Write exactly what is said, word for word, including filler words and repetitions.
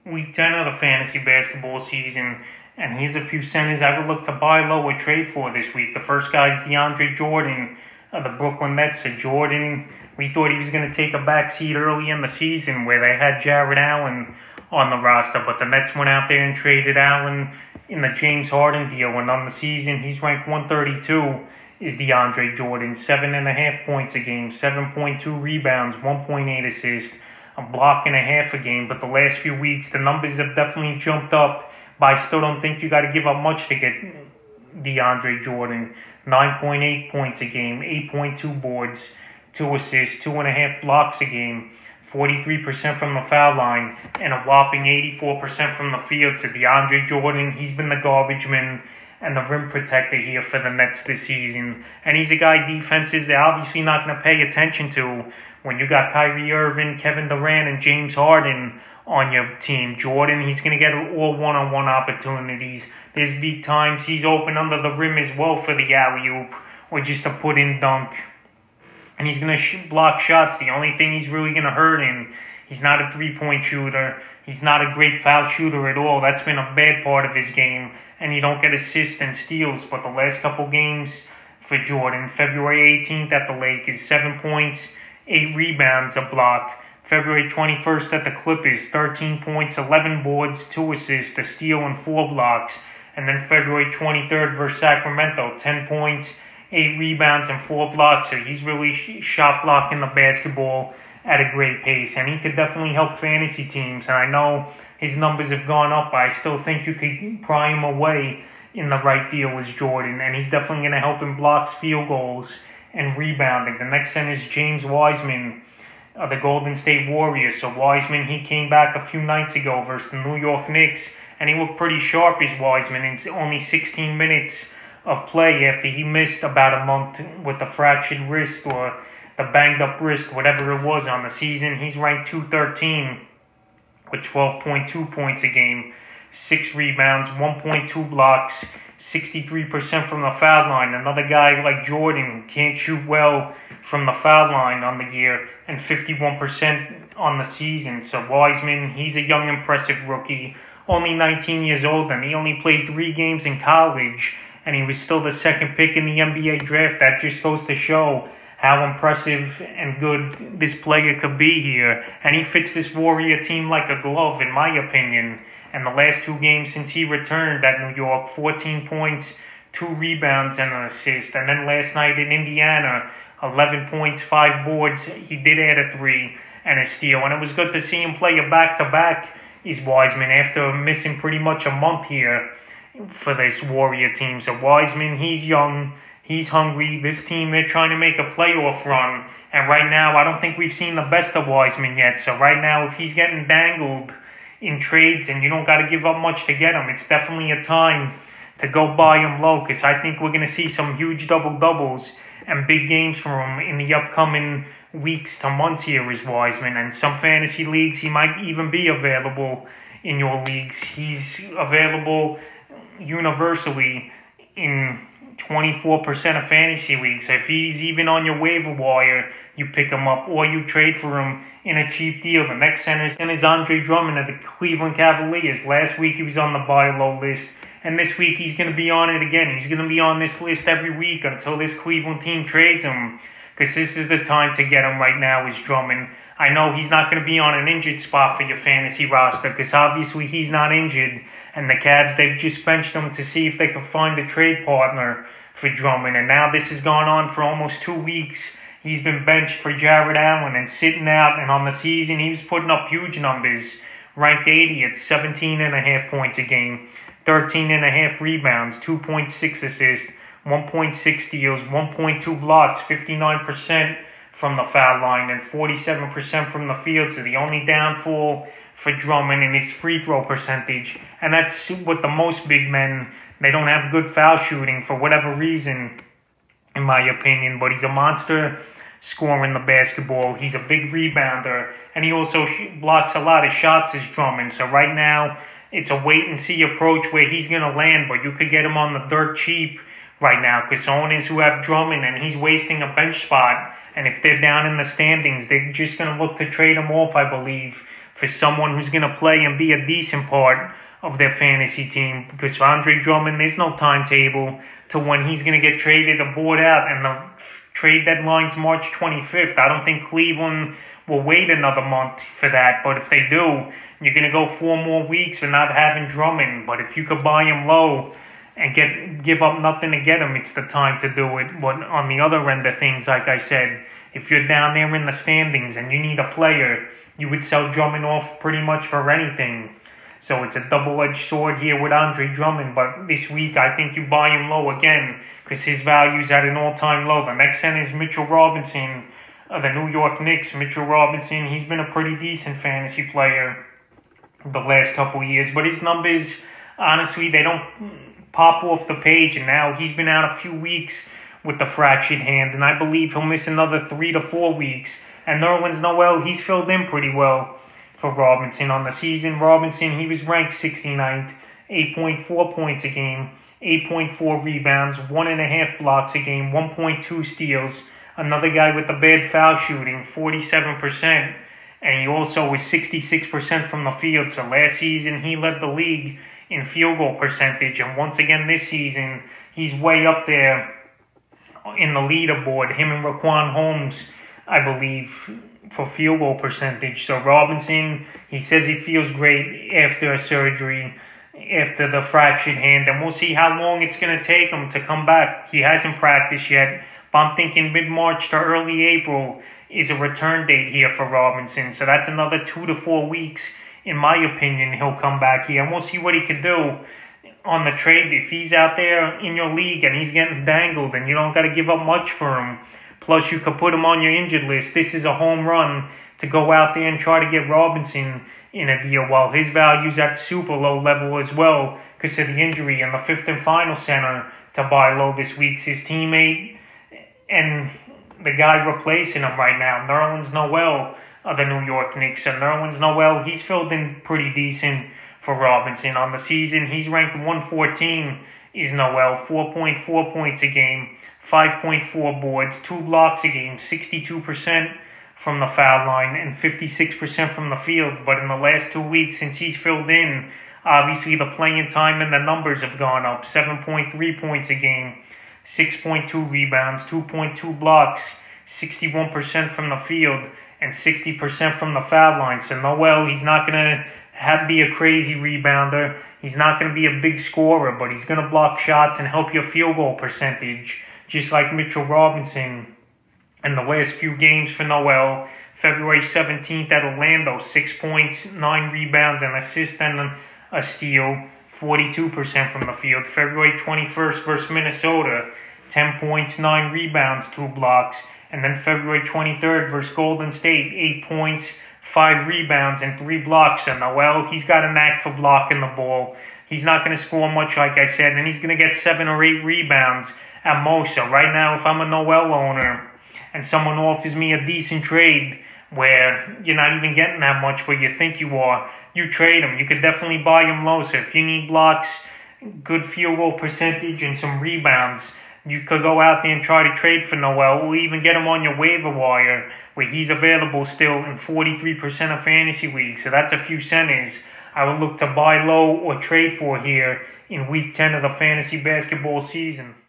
week ten of the fantasy basketball season, and here's a few centers I would look to buy low or trade for this week. The first guy is DeAndre Jordan of the Brooklyn Nets. So Jordan, we thought he was going to take a backseat early in the season where they had Jarrett Allen on the roster, but the Nets went out there and traded Allen in the James Harden deal, and on the season, he's ranked one thirty-two, is DeAndre Jordan. Seven and a half points a game, seven point two rebounds, one point eight assists, a block and a half a game. But the last few weeks, the numbers have definitely jumped up, but I still don't think you got to give up much to get DeAndre Jordan. nine point eight points a game, eight point two boards, two assists, two and a half blocks a game, forty-three percent from the foul line, and a whopping eighty-four percent from the field. So DeAndre Jordan, he's been the garbage man and the rim protector here for the Nets this season. And he's a guy defenses they're obviously not going to pay attention to when you got Kyrie Irving, Kevin Durant, and James Harden on your team. Jordan, he's going to get all one-on-one opportunities. There's big times he's open under the rim as well for the alley-oop or just a put-in dunk. And he's going to sh- block shots. The only thing he's really going to hurt him, he's not a three-point shooter. He's not a great foul shooter at all. That's been a bad part of his game. And you don't get assists and steals. But the last couple games for Jordan, February eighteenth at the Lakers, seven points, eight rebounds, a block. February twenty-first at the Clippers, thirteen points, eleven boards, two assists, a steal, and four blocks. And then February twenty-third versus Sacramento, ten points, eight rebounds, and four blocks. So he's really shot blocking the basketball at a great pace. And he could definitely help fantasy teams. And I know his numbers have gone up, but I still think you could pry him away in the right deal as Jordan. And he's definitely going to help in blocks, field goals, and rebounding. The next center is James Wiseman of the Golden State Warriors. So Wiseman, he came back a few nights ago versus the New York Knicks. And he looked pretty sharp as Wiseman in only sixteen minutes of play after he missed about a month with the fractured wrist or the banged up wrist, whatever it was on the season. He's ranked two thirteen with twelve point two points a game, six rebounds, one point two blocks, sixty-three percent from the foul line. Another guy like Jordan who can't shoot well from the foul line on the year, and fifty-one percent on the season. So Wiseman, he's a young, impressive rookie, only nineteen years old, and he only played three games in college, and he was still the second pick in the N B A draft. That just goes to show how impressive and good this player could be here. And he fits this Warrior team like a glove, in my opinion. And the last two games since he returned at New York, fourteen points, two rebounds, and an assist. And then last night in Indiana, eleven points, five boards. He did add a three and a steal. And it was good to see him play a back-to-back, is Wiseman, after missing pretty much a month here for this Warrior team. So Wiseman, he's young, he's hungry. This team, they're trying to make a playoff run. And right now, I don't think we've seen the best of Wiseman yet. So right now, if he's getting dangled in trades and you don't got to give up much to get him, it's definitely a time to go buy him low, because I think we're going to see some huge double-doubles and big games from him in the upcoming weeks to months here as Wiseman. And some fantasy leagues, he might even be available in your leagues. He's available universally in twenty-four percent of fantasy leagues. So if he's even on your waiver wire, you pick him up or you trade for him in a cheap deal. The next center is Andre Drummond of the Cleveland Cavaliers. Last week he was on the buy low list, and this week he's going to be on it again. He's going to be on this list every week until this Cleveland team trades him, because this is the time to get him right now is Drummond. I know he's not going to be on an injured spot for your fantasy roster, because obviously he's not injured, and the Cavs, they've just benched him to see if they can find a trade partner for Drummond. And now this has gone on for almost two weeks. He's been benched for Jarrett Allen and sitting out, and on the season he was putting up huge numbers. Ranked eightieth, seventeen and a half points a game, thirteen and a half rebounds, two point six assists, one point six steals, one point two blocks, fifty-nine percent from the foul line, and forty-seven percent from the field. So the only downfall for Drummond in his free throw percentage, and that's what the most big men, they don't have good foul shooting for whatever reason, in my opinion. But he's a monster scoring the basketball. He's a big rebounder, and he also blocks a lot of shots as Drummond. So right now, it's a wait-and-see approach where he's going to land, but you could get him on the dirt cheap right now, because owners who have Drummond and he's wasting a bench spot, and if they're down in the standings, they're just going to look to trade him off, I believe, for someone who's going to play and be a decent part of their fantasy team. Because for Andre Drummond, there's no timetable to when he's going to get traded or bought out, and the trade deadline's March twenty-fifth. I don't think Cleveland will wait another month for that, but if they do, you're going to go four more weeks for not having Drummond. But if you could buy him low and get give up nothing to get him, it's the time to do it. But on the other end of things, like I said, if you're down there in the standings and you need a player, you would sell Drummond off pretty much for anything. So it's a double-edged sword here with Andre Drummond. But this week, I think you buy him low again because his value's at an all-time low. The next center is Mitchell Robinson of the New York Knicks. Mitchell Robinson, he's been a pretty decent fantasy player the last couple of years. But his numbers, honestly, they don't pop off the page. And now he's been out a few weeks with the fractured hand. And I believe he'll miss another three to four weeks. And Nerlens Noel, he's filled in pretty well for Robinson on the season. Robinson, he was ranked sixty-ninth, eight point four points a game, eight point four rebounds, one and a half blocks a game, one point two steals. Another guy with the bad foul shooting, forty-seven percent. And he also was sixty-six percent from the field. So last season, he led the league in field goal percentage. And once again this season, he's way up there in the leaderboard. Him and Raquan Holmes, I believe, for field goal percentage. So Robinson, he says he feels great after a surgery, after the fractured hand, and we'll see how long it's going to take him to come back. He hasn't practiced yet, but I'm thinking mid-March to early April is a return date here for Robinson. So that's another two to four weeks, in my opinion, he'll come back here, and we'll see what he could do on the trade. If he's out there in your league and he's getting dangled and you don't got to give up much for him, plus you could put him on your injured list, this is a home run to go out there and try to get Robinson in a deal while his value's at super low level as well because of the injury. And the fifth and final center to buy low this week's his teammate and the guy replacing him right now, Nerlens Noel of the New York Knicks. And Nerlens Noel, he's filled in pretty decent for Robinson. On the season, he's ranked one fourteen is Noel, four point four points a game, five point four boards, two blocks a game, sixty-two percent from the foul line, and fifty-six percent from the field. But in the last two weeks, since he's filled in, obviously the playing time and the numbers have gone up. seven point three points a game, six point two rebounds, two point two blocks, sixty-one percent from the field, and sixty percent from the foul line. So Noel, he's not going to have be a crazy rebounder. He's not going to be a big scorer, but he's going to block shots and help your field goal percentage, just like Mitchell Robinson. In the last few games for Noel, February seventeenth at Orlando, six points, nine rebounds, an assist, and a steal, forty-two percent from the field. February twenty-first versus Minnesota, ten points, nine rebounds, two blocks. And then February twenty-third versus Golden State, eight points, five rebounds, and three blocks. And Noel, he's got a knack for blocking the ball. He's not going to score much, like I said, and he's going to get seven or eight rebounds at most. So right now, if I'm a Noel owner and someone offers me a decent trade where you're not even getting that much, but you think you are, you trade him. You could definitely buy him low. So if you need blocks, good field goal percentage, and some rebounds, you could go out there and try to trade for Noel, or even get him on your waiver wire where he's available still in forty-three percent of fantasy leagues. So that's a few centers I would look to buy low or trade for here in week ten of the fantasy basketball season.